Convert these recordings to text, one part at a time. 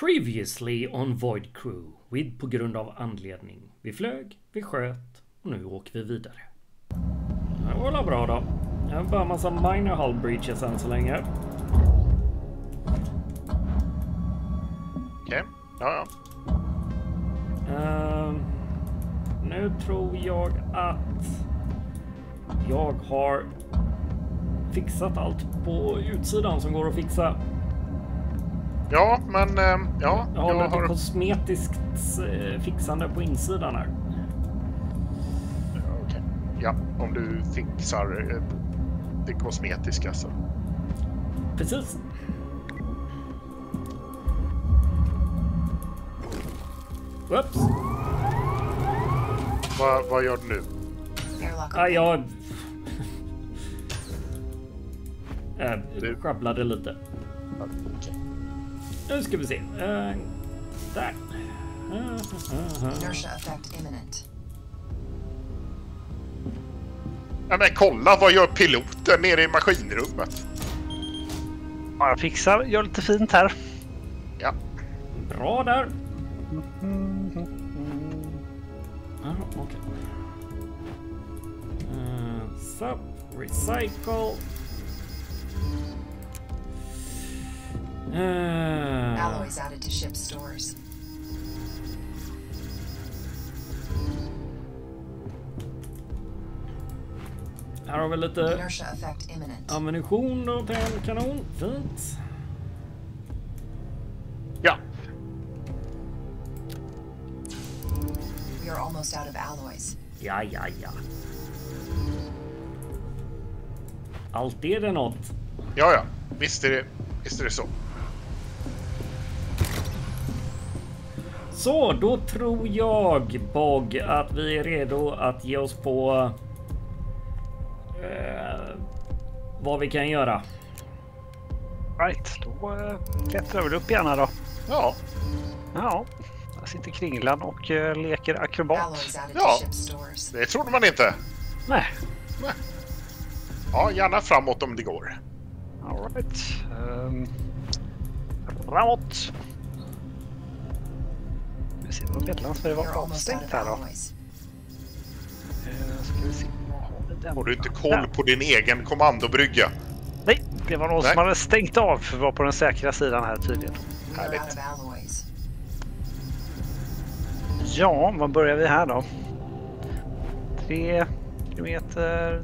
Previously on Void Crew. På grund av anledning. Vi flög, vi sköt och nu åker vi vidare. Det var väl bra då. Jag har bara en massa minor hull breaches än så länge. Okej, ja. Nu tror jag att jag har fixat allt på utsidan som går att fixa. Ja, men ja. Jag har lite kosmetiskt fixande på insidan här. Okej. Ja, om du fixar det kosmetiska så. Precis. Whoops. Vad gör du nu? Jag sjabblade lite. Okay. Nu ska vi se. Där. Inertia effect imminent. Ja, men kolla, vad gör piloten nere i maskinrummet? Ja, jag fixar. Gör lite fint här. Ja. Bra där. Okej. Så, recycle. Alloys added to ship stores. Här har vi lite Inertia effect imminent. ammunition då till en kanon. Fint. Ja. We are almost out of alloys. Ja. Alltid är det något. Ja. Visst är det så. Så, då tror jag, Bog, att vi är redo att ge oss på vad vi kan göra. Right, då klättrar vi upp gärna då. Ja. Ja, där sitter Kringlan och leker akrobat. Alloys added Ja. to ship stores. Det trodde man inte. Nej. Ja, gärna framåt om det går. All right. Framåt. Vi ser vad Bedlands We var are almost out avstängt of här då. alloys. Ska vi se. Vad har vi där? Har du inte koll på din egen kommandobrygga? Nej, det var någon Nej. som hade stängt av för att vara på den säkra sidan här tydligen. We are Härligt. out of alloys. Ja, var börjar vi här då? 3 kilometer,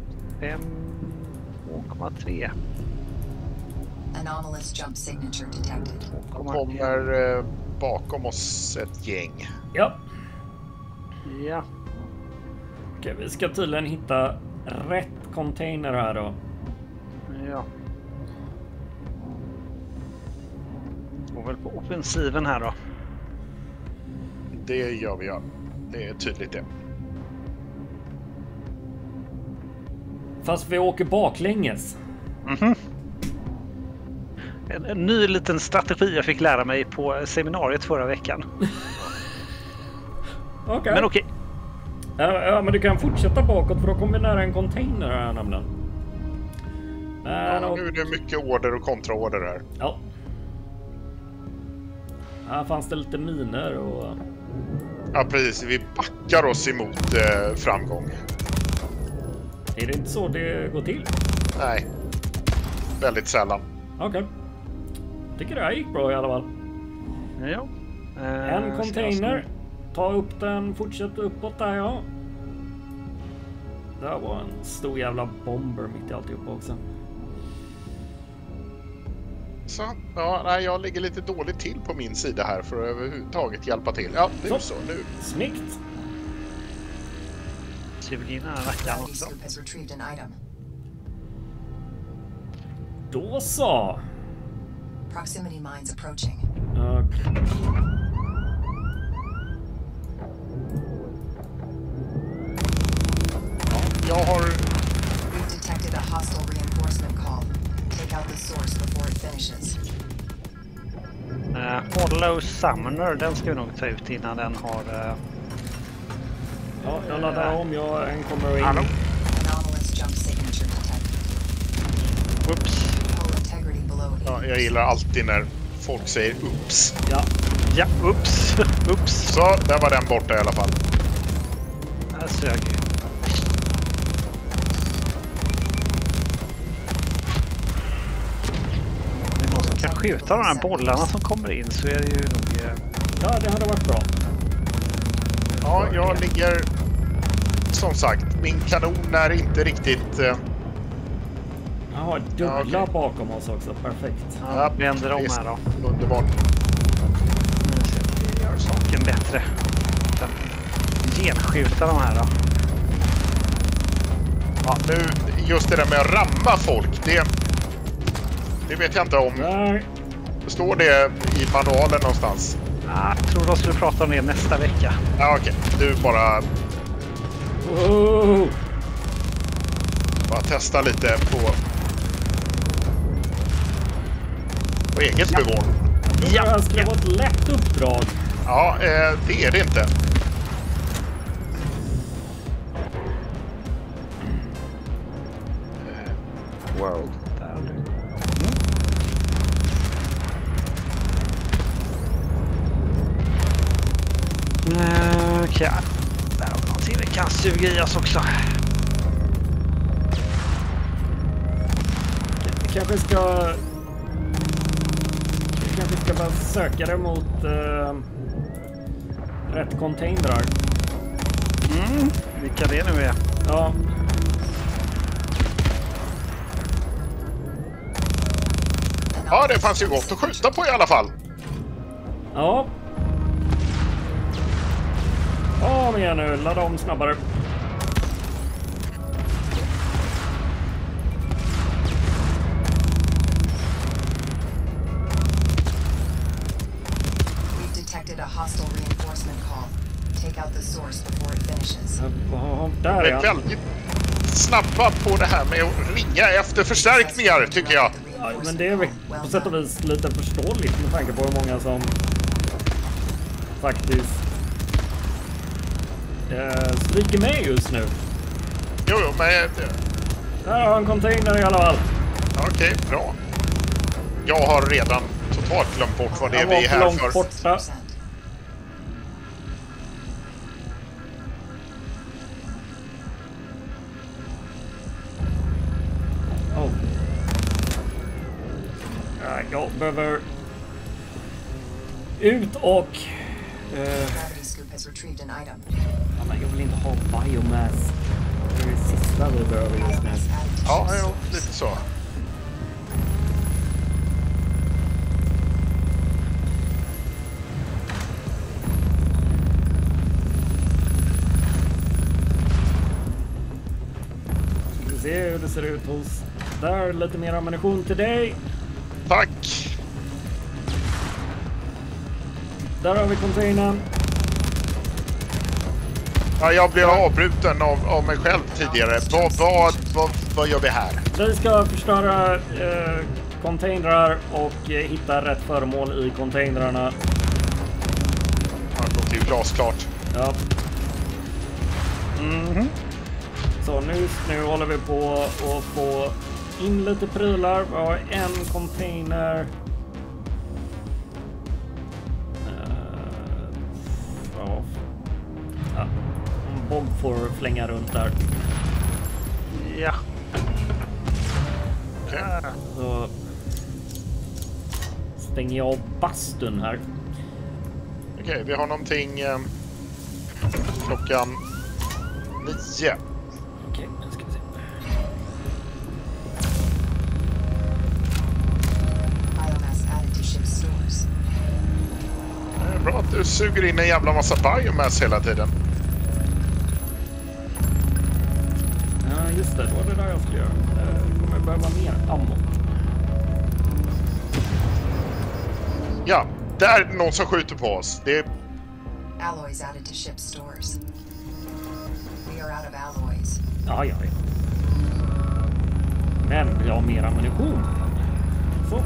5,3. Anomalous jump signature detected. De kommer bakom oss ett gäng. Ja. Ja, Okej, vi ska tydligen hitta rätt container här då. ja. Går väl på offensiven här då. Det gör vi, ja. Det är tydligt det. Fast vi åker baklänges. En ny liten strategi jag fick lära mig på seminariet förra veckan. Okej. Men okej. Ja, men du kan fortsätta bakåt för då kommer vi nära en container här nämligen. Ja, nu är det mycket order och kontraorder här. Ja. Här fanns det lite miner och... Ja, precis. Vi backar oss emot framgång. Är det inte så det går till? Nej. Väldigt sällan. Okej. Tycker det här gick bra i alla fall. Ja. En container. Ta upp den, fortsätt uppåt där, ja. Det var en stor jävla bomber mitt i alltihop också. Så, ja, nej, jag ligger lite dåligt till på min sida här för att överhuvudtaget hjälpa till. Ja, nu så, nu. Snyggt. Civilina rackaren Gravity också. scoop has retrieved an item. Då så. Proximity mines approaching. Okej. Jag har... We've detected a hostile reinforcement call. Take out the source before it finishes. Hollow Summoner, den ska vi nog ta ut innan den har... Ja, jag laddar om. En kommer in. Hallå? Anomalous jump signature detected. Whoops. Hull integrity below Ja, 80%. jag gillar alltid när folk säger ups. Ja. Ja, ups. Ups. Så, där var den borta i alla fall. Där sög ju. Om det är någon som kan skjuta de här bollarna som kommer in så är det ju nog... Ja, det hade varit bra. Ja, jag ligger... Som sagt, min kanon är inte riktigt... Ja, dubbla Ja, okej. bakom oss också. Perfekt. Ja, vi vänder om här då. Underbart. Nu ser vi gör saken bättre. Genskjuta de här då. Ja, nu, just det där med att ramma folk, det vet jag inte om. Där. Står det i manualen någonstans? Jag tror de skulle prata om det nästa vecka. Ja, okej. Du bara Oh. testa lite på eget bevåg. Ja, det här skulle vara ett lätt uppdrag. Ja, det är det inte. Wow. Där har du. Okej. Där har vi någonting vi kan suga i oss också. Vi kanske ska bara söka det mot rätt containrar. Vilka det nu är. Ja. Ja, det fanns ju gott att skjuta på i alla fall. Ja. Kom igen nu, ladda om snabbare. We've detected a hostile reinforcement call. Take out the source before it finishes. Ja, där De är är han. väldigt snabba på det här med att ringa efter förstärkningar, tycker jag. Ja, men det är väl på sätt och vis lite förståeligt med tanke på hur många som faktiskt stryker med just nu. Jo, men... Där har en container i alla fall. Okej, bra. Jag har redan totalt glömt bort vad det är Han vi var är för här långt för. borta. Oh. Ja, jag behöver ut och... Gravity scoop has retrieved an item. ja, men jag vill inte ha biomass. Det är det sista vi behöver just nu. Biomass added to Ja, ship's jo, source. lite så. Ska vi se hur det ser ut hos... Där, lite mer ammunition till dig. Tack! Där har vi containern. Ja, jag blev avbruten av mig själv tidigare. Vad gör vi här? Vi ska förstöra containrar och hitta rätt föremål i containrarna. Ja, det låter ju glasklart. Ja. Så nu håller vi på att få in lite prylar. Vi har en container. Ja. Bob får flänga runt där. Ja. Okej. Så stänger jag av bastun här. Okej, vi har någonting klockan 9. Okej, nu ska vi se. Biomass added to ship's stores. Det är bra att du suger in en jävla massa biomass hela tiden. Ja, just det. Det var det där jag skulle göra. Jag kommer behöva mer ammo. Ja, där är någon som skjuter på oss. Det är... Alloys added to ship's stores. We are out of alloys. Ja. Men vi har mer ammunition. Så.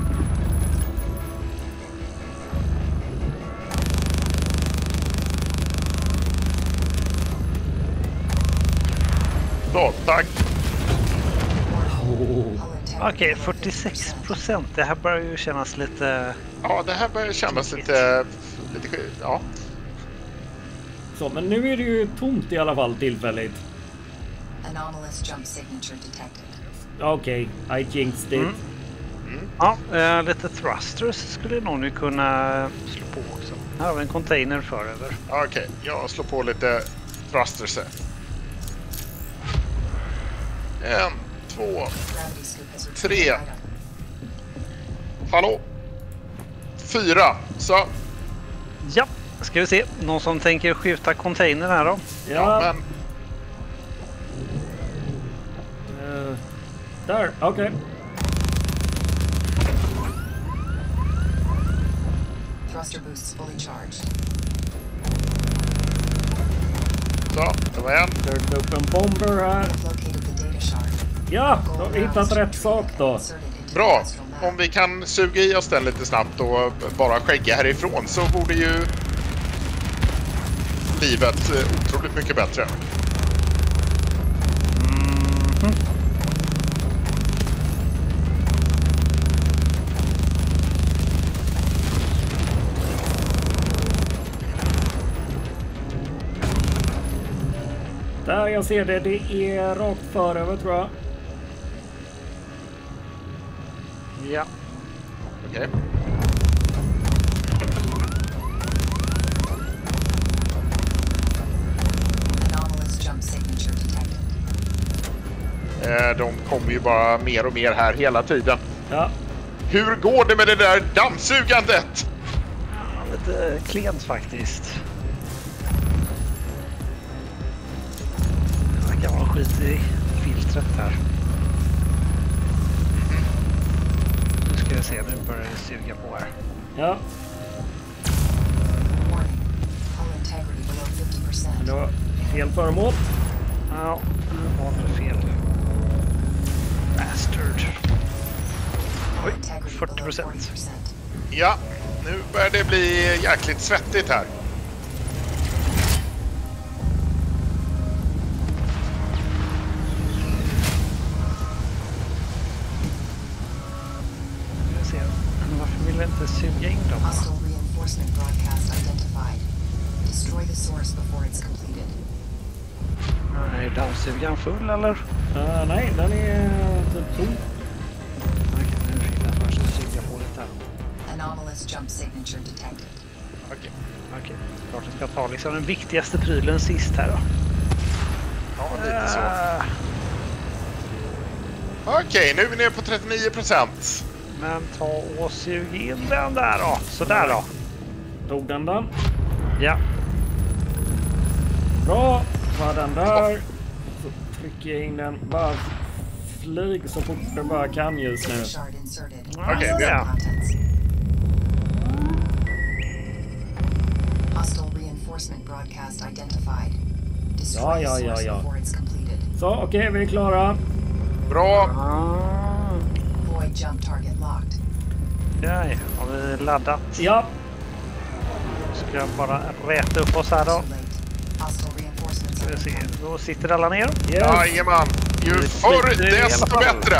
Bra, tack. Oh. Hull integrity Okej, 46%. Det här börjar ju kännas lite... Ja, det här börjar kännas lite ja. Så, men nu är det ju tomt i alla fall tillfälligt. Anomalous jump signature detected. Okej, I jinxed it. Ja, lite thrusters skulle någon ju kunna slå på också. Här har vi en container föröver. Okej, jag slår på lite thrusters. 1, 2, Gravity scoop has 3. retrieved item. Hallå? 4. Så. Ja, ska vi se. Någon som tänker skjuta containern här då? Ja, men Där, okej. Thruster boosts fully charged. så, det var en. Dök upp en bomber här. I've located the data shard. Ja, då har vi hittat rätt sak då. Inserted into the Bra. astral map. Om vi kan suga i oss den lite snabbt och bara skägga härifrån så borde ju livet otroligt mycket bättre. Där, jag ser det. Det är rakt föröver tror jag. Ja. Okej. Anomalous jump signature detected. De kommer ju bara mer och mer här hela tiden. Ja, Hur går det med det där dammsugandet? Lite klent faktiskt. Det kan vara skit i filtret här. Nu ska vi se, nu börjar det suga på här. ja. Warning. Hull integrity below 50%. Det var fel föremål. Ja, nu var det fel. Bastard. Oj, Integrity below 40%. 40%. Ja, nu börjar det bli jäkligt svettigt här. Ska vi se. Varför vill jag inte suga in dem? Hostile reinforcement broadcast identified. Destroy the source before it's completed. Är dammsugaren full eller? Nej, den är typ tom. Okej, nu fick jag först suga på lite här. Anomalous jump signature detected. Okej. Okej, klart jag ska ta liksom den viktigaste prylen sist här då. Ja, lite så. Okej, nu är vi nere på 39%. Men ta och sug in den där då. Sådär då. Tog den den. Ja. Bra, var den där. Så trycker jag in den. Bara flyg så fort du bara kan just nu. Data shard inserted. Okej, det- ja. Contents. Hostile reinforcement broadcast identified. Destroy Ja, the ja, source ja. before it's completed. Så, okej, vi är klara. Bra. Ah. Void jump target locked. Ja, har vi laddat? Ja, Ska jag bara räta upp oss här då. Too late. Hostile reinforcements Ska are vi se. incoming. Då sitter alla ner. yes. Jajamän. Ju Det förr flyter i alla desto fall. bättre.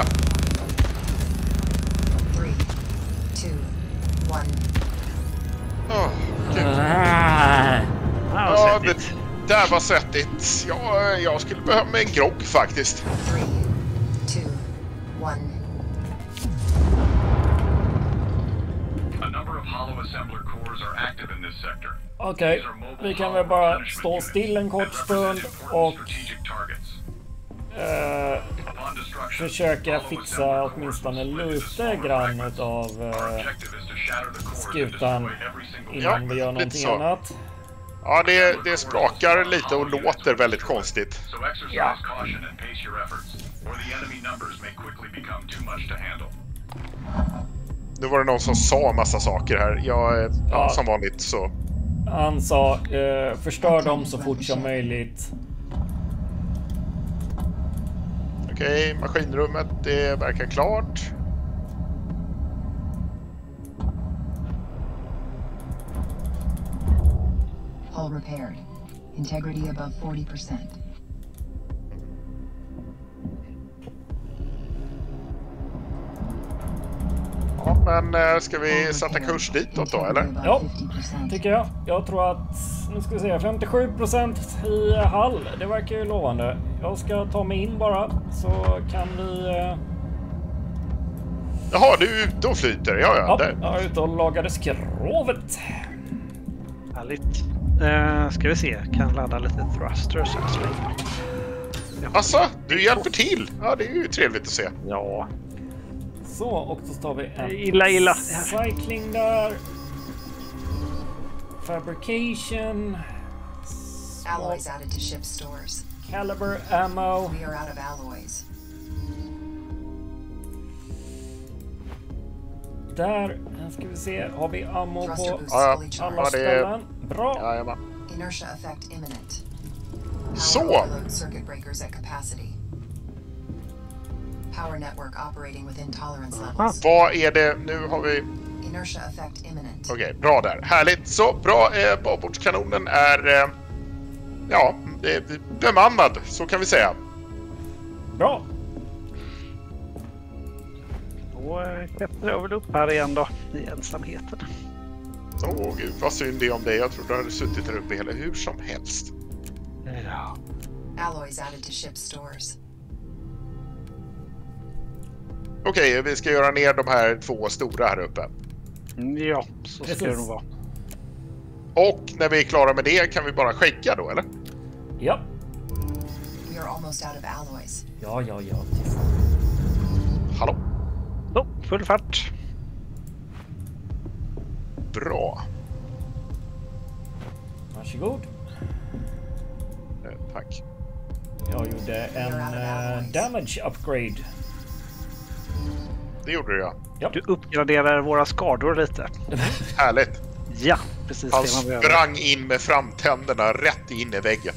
3, 2, 1. Åh, gud. Ah. Ja, Ja, det svettigt. där var svettigt. Jag skulle behöva mig en grogg faktiskt. 3, 2, 1. A number of hollow assembler cores are active in this sector. Okej, vi kan väl bara stå still en kort stund och försöka fixa åtminstone lite grann utav skutan innan vi gör lite någonting så. annat. Ja, det sprakar lite och låter väldigt konstigt. Ja. Nu var det någon som sa massa saker här. Ja. Som vanligt så. Han sa förstör dem så fort som möjligt. Okej, maskinrummet, det verkar klart. Hull repaired. Integrity above 40%. men ska vi sätta kurs ditåt då, eller? Ja, tycker jag. Jag tror att, nu ska vi se, 57% i Hall. Det verkar ju lovande. Jag ska ta mig in bara, så kan vi... Jaha, du är ute och flyter. Ja, där. Jag är ute och lagade skrovet. Härligt. Ska vi se, kan ladda lite thrusters här så länge. Alltså, du hjälper till. Ja, det är ju trevligt att se. Ja. Så, och så tar vi en Illa. cycling där. Fabrication. Alloys added to ship stores. Caliber ammo. We are out of alloys. Där ska vi se, har vi ammo Thruster på boost Ja, fully alla ja, charged. det är... ställen? Bra. Jajamän. Inertia effect imminent. Så. Power overload circuit breakers at capacity. Power network operating within tolerance levels. Vad är det? Nu har vi... Inertia effect imminent. Okej, bra där. Härligt. Så, bra. Babordskanonen är... bemannad, så kan vi säga. Bra. Då klättrar jag väl upp här igen då, i ensamheten. Åh gud, vad synd det är om dig. Jag trodde du hade suttit där uppe hela hur som helst. Ja. Alloys added to ship stores. Okej, vi ska göra ner de här 2 stora här uppe. Ja, så ska det nog vara. Och när vi är klara med det kan vi bara skicka då, eller? Ja. We are almost out of alloys. Ja. Hallå? Så, full fart. Bra. Varsågod. Tack. Jag gjorde en damage upgrade. Det gjorde jag. Ja. Du uppgraderar våra skador lite. Härligt. Ja, precis Han det man behöver. sprang in med framtänderna rätt in i väggen.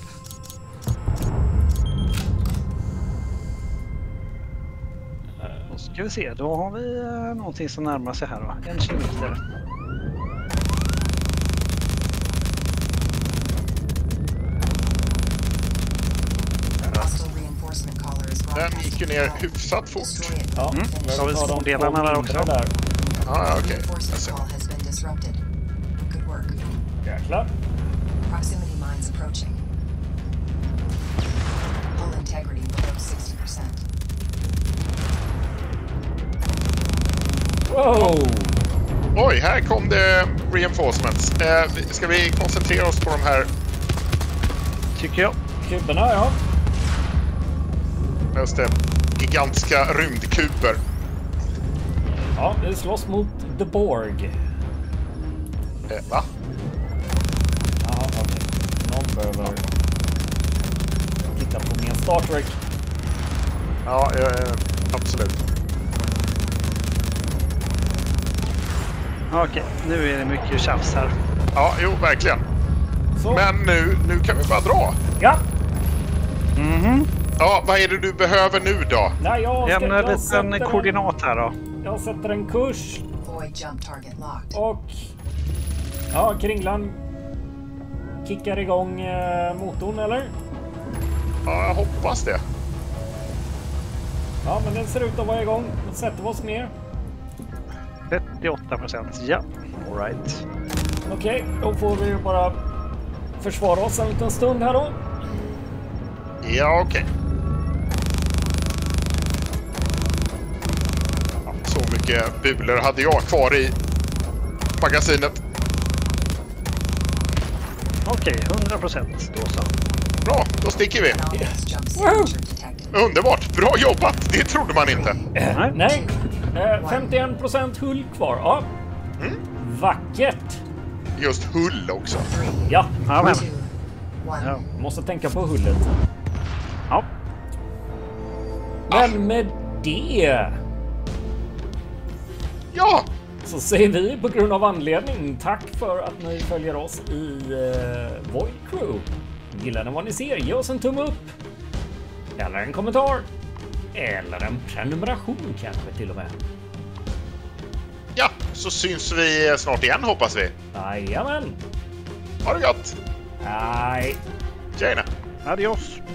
Då ska vi se, då har vi någonting som närmar sig här då. 1 kilometer. Hostile reinforcement caller is Den gick ju ner hyfsat fort. Destroy it. Ja, Finish. Så har vi tar de smådelarna där också. där. Ja, okej. Jag Reinforcement ser. call has been disrupted. Good work. Jäklar. Proximity mines approaching. Hull integrity below 60%. Wow! Oj, här kom det reinforcements. Ska vi koncentrera oss på de här? Tycker jag. Kuberna, ja. Just det. Gigantiska rymdkuber. Ja, vi slåss mot The Borg. Va? Jaha, okej. Någon behöver titta på min Star Trek. Ja, absolut. Okej, nu är det mycket tjafs här. Ja, jo, verkligen. Så. Men nu kan vi bara dra. Ja! Ja, vad är det du behöver nu då? Nej, jag En koordinat här då. Jag sätter en kurs Void jump target locked. och... Ja, Kringlan kickar igång motorn, eller? Ja, jag hoppas det. Ja, men den ser ut att vara igång. Då sätter vi oss ner. 38%, ja. All right. Okej, då får vi ju bara försvara oss en liten stund här då. Ja, okej. Ja, så mycket bulor hade jag kvar i magasinet. Okej, 100% då så. Bra, då sticker vi. Anomalous jump signature detected. Underbart, bra jobbat. Det trodde man inte. Nej, 51% hull kvar. Ja. Vackert. Just hull också. 3, Ja, Ja, men. 2, 1. Ja. måste tänka på hullet. Ja. Men med det Ja, så säger vi på grund av anledning tack för att ni följer oss i Void Crew. Gillar ni vad ni ser? Ge oss en tumme upp. Eller en kommentar. Eller en prenumeration kanske till och med. ja, så syns vi snart igen hoppas vi. Jajamän. Ha det gott. Nej. Tjena. Adios.